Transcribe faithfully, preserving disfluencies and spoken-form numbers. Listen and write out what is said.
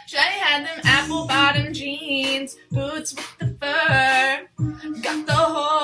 Shiny had them apple bottom jeans, boots with the fur. Got the whole